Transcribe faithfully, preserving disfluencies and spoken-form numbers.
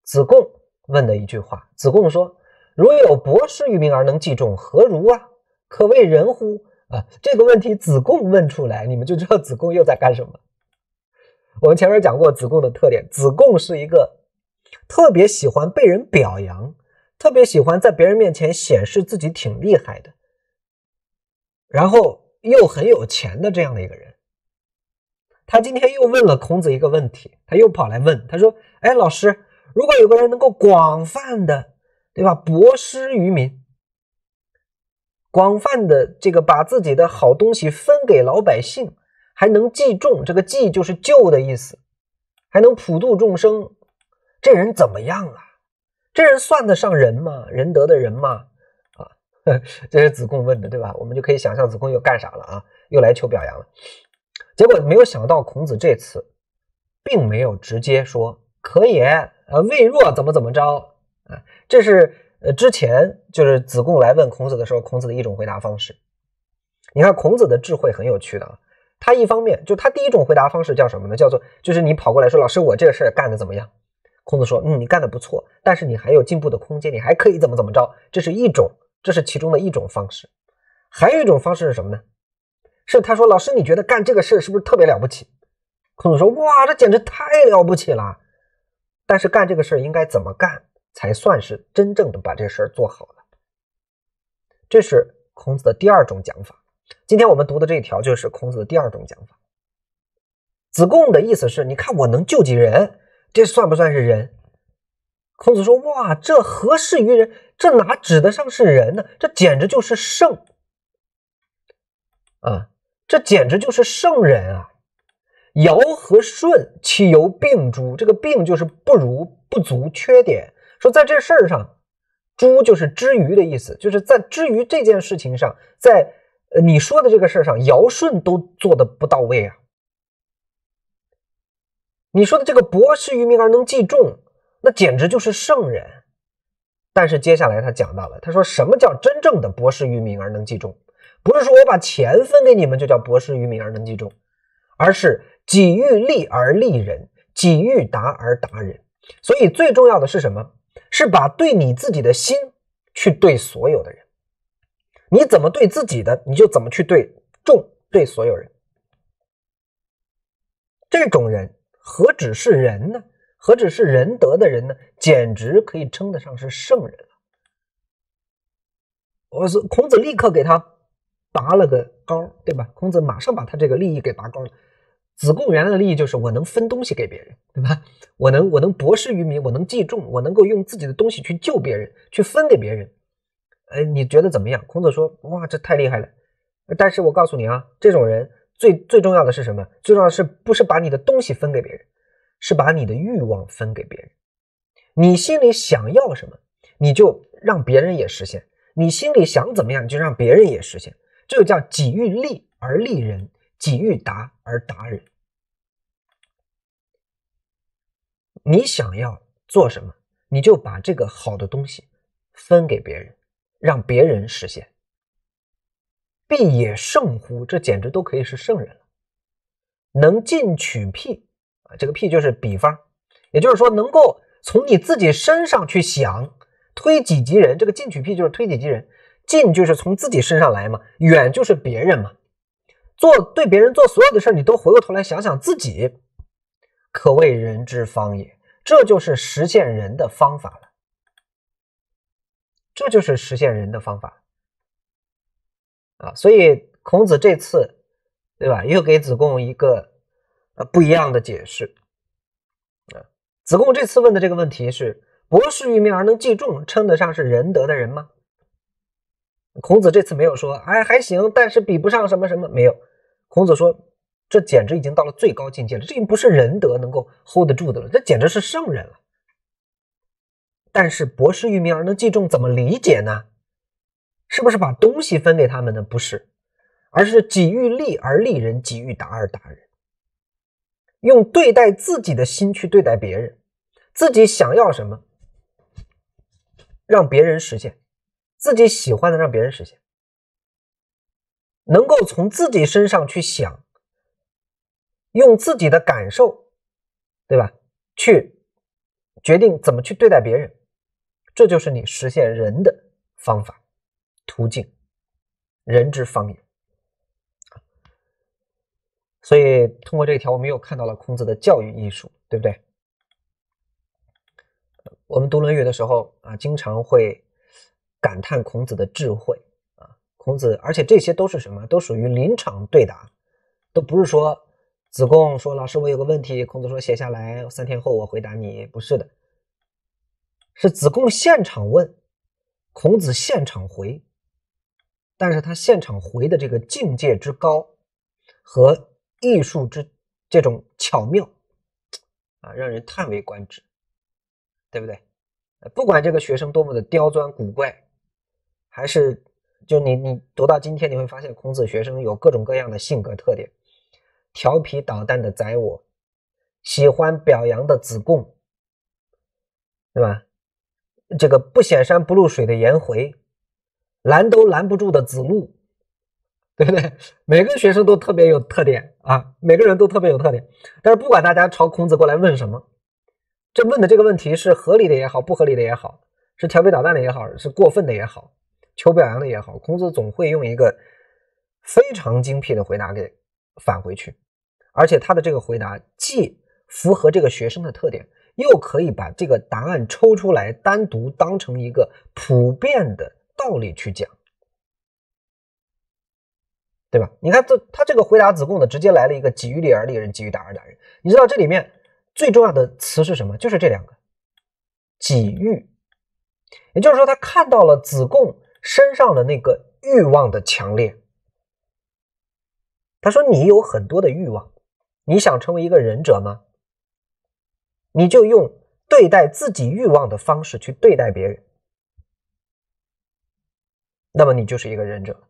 子贡问的一句话。子贡说：如有博施于民而能济众，何如啊？可谓仁乎？啊，这个问题子贡问出来，你们就知道子贡又在干什么。我们前面讲过子贡的特点，子贡是一个特别喜欢被人表扬，特别喜欢在别人面前显示自己挺厉害的，然后又很有钱的这样的一个人。他今天又问了孔子一个问题，他又跑来问，他说：哎，老师，如果有个人能够广泛的，对吧，博施于民，广泛的这个把自己的好东西分给老百姓，还能济众，这个济就是救的意思，还能普度众生，这人怎么样啊？这人算得上人吗？仁德的人吗？啊，这是子贡问的，对吧？我们就可以想象子贡又干啥了啊？又来求表扬了。结果没有想到孔子这次并没有直接说可也，呃，未若怎么怎么着啊？这是呃之前就是子贡来问孔子的时候，孔子的一种回答方式。你看孔子的智慧很有趣的啊，他一方面就他第一种回答方式叫什么呢？叫做就是你跑过来说，老师，我这个事儿干的怎么样？孔子说，嗯，你干的不错，但是你还有进步的空间，你还可以怎么怎么着。这是一种，这是其中的一种方式。还有一种方式是什么呢？是他说，老师，你觉得干这个事是不是特别了不起？孔子说，哇，这简直太了不起了。但是干这个事应该怎么干才算是真正的把这事儿做好了？这是孔子的第二种讲法。今天我们读的这一条就是孔子的第二种讲法。子贡的意思是，你看我能救济人，这算不算是人？孔子说，哇，这何事于人？这哪指得上是人呢？这简直就是圣啊！这简直就是圣人啊！尧和舜其犹病诸？这个病就是不如、不足、缺点。说在这事儿上，诸就是之于的意思，就是在之于这件事情上，在呃你说的这个事儿上，尧舜都做的不到位啊。你说的这个博施于民而能济众，那简直就是圣人。但是接下来他讲到了，他说什么叫真正的博施于民而能济众？不是说我把钱分给你们就叫博施于民而能济众，而是己欲立而立人，己欲达而达人。所以最重要的是什么？是把对你自己的心去对所有的人。你怎么对自己的，你就怎么去对众，对所有人。这种人何止是人呢？何止是仁德的人呢？简直可以称得上是圣人了。我是孔子立刻给他拔了个高，对吧？孔子马上把他这个利益给拔高了。子贡原来的利益就是我能分东西给别人，对吧？我能我能博施于民，我能济众，我能够用自己的东西去救别人，去分给别人。哎，你觉得怎么样？孔子说，哇，这太厉害了。但是我告诉你啊，这种人最最重要的是什么？最重要的是不是把你的东西分给别人，是把你的欲望分给别人。你心里想要什么，你就让别人也实现；你心里想怎么样，你就让别人也实现。这就叫己欲立而立人，己欲达而达人。你想要做什么，你就把这个好的东西分给别人，让别人实现。必也圣乎？这简直都可以是圣人了。能尽取辟啊，这个辟就是比方，也就是说能够从你自己身上去想，推己及人。这个尽取辟就是推己及人，近就是从自己身上来嘛，远就是别人嘛。做对别人做所有的事，你都回过头来想想自己，可谓人之方也。这就是实现人的方法了，这就是实现人的方法啊！所以孔子这次，对吧，又给子贡一个呃不一样的解释啊。子贡这次问的这个问题是：博施于民而能济众，称得上是仁德的人吗？孔子这次没有说，哎，还行，但是比不上什么什么，没有。孔子说，这简直已经到了最高境界了，这已经不是仁德能够 hold 得住的了，这简直是圣人了。但是博施于民而能济众怎么理解呢？是不是把东西分给他们呢？不是，而是己欲立而立人，己欲达而达人。用对待自己的心去对待别人，自己想要什么，让别人实现，自己喜欢的让别人实现，能够从自己身上去想，用自己的感受，对吧？去决定怎么去对待别人，这就是你实现仁的方法途径，仁之方也。所以通过这一条，我们又看到了孔子的教育艺术，对不对？我们读《论语》的时候啊，经常会感叹孔子的智慧啊，孔子，而且这些都是什么？都属于临场对答，都不是说子贡说老师我有个问题，孔子说写下来，三天后我回答你，不是的，是子贡现场问，孔子现场回，但是他现场回的这个境界之高和艺术之这种巧妙啊，让人叹为观止，对不对？不管这个学生多么的刁钻古怪，还是就你你读到今天，你会发现孔子学生有各种各样的性格特点，调皮捣蛋的宰我，喜欢表扬的子贡，对吧？这个不显山不露水的颜回，拦都拦不住的子路，对不对？每个学生都特别有特点啊，每个人都特别有特点。但是不管大家朝孔子过来问什么，这问的这个问题是合理的也好，不合理的也好，是调皮捣蛋的也好，是过分的也好，求表扬的也好，孔子总会用一个非常精辟的回答给返回去，而且他的这个回答既符合这个学生的特点，又可以把这个答案抽出来单独当成一个普遍的道理去讲，对吧？你看这他这个回答子贡的直接来了一个己欲立而立人，己欲达而达人。你知道这里面最重要的词是什么？就是这两个己欲，也就是说他看到了子贡身上的那个欲望的强烈。他说你有很多的欲望，你想成为一个仁者吗？你就用对待自己欲望的方式去对待别人，那么你就是一个仁者。